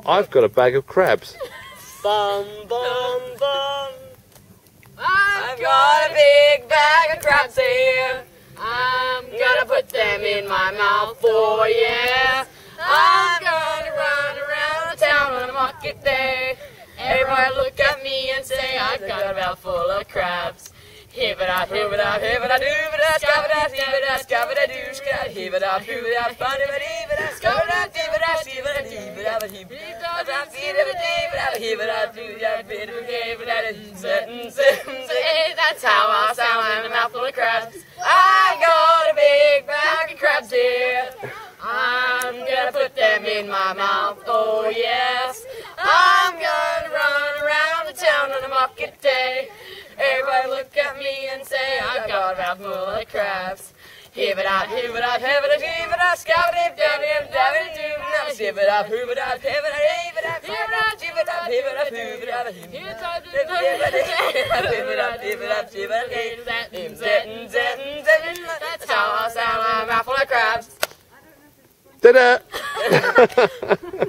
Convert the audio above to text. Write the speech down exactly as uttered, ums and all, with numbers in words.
I've got a bag of crabs. Bum, bum, bum. I've got a big bag of crabs here. I'm gonna put them in my mouth, oh yeah. I'm gonna run around the town on a market day. Everybody look at me and say I've got a mouth full of crabs. Hib-a-da, hib-a-da, hib-a-da, doo-ba-da, scabba-da, hib-a-da, scabba-da, doo, scabba-da, hib-a-da, hoo-ba-da, ba-da-ba-dee-ba-da, scabba-da, dee-ba-da, scabba-da, dee-ba-da, hib-a-da, dee-ba-da, hib-a-da, doo-da, bid-a-bid-a-bid-a, z-n-z-n-z. That's how I sound in a mouthful of crabs. I got a big bag of crabs here. I'm gonna put them in my mouth, oh yes. I'm gonna run around the town on a market day. Everybody look at me and say I've got a mouth full of crabs. Hib-a-da, hib-a-da, hib-a-da, hib-a-da, scabba-dib-da-dib-da-dib-doo, hib-a-da, hoo-ba-da, hib-a-da, hib-a-da, hib-a-da, hib-a-da, hib-a-da, hoo-ba-da, hib-a-da, hib-a-da, hib-a-da, that's how I sound, I'm a mouth full of crabs. Ta-da!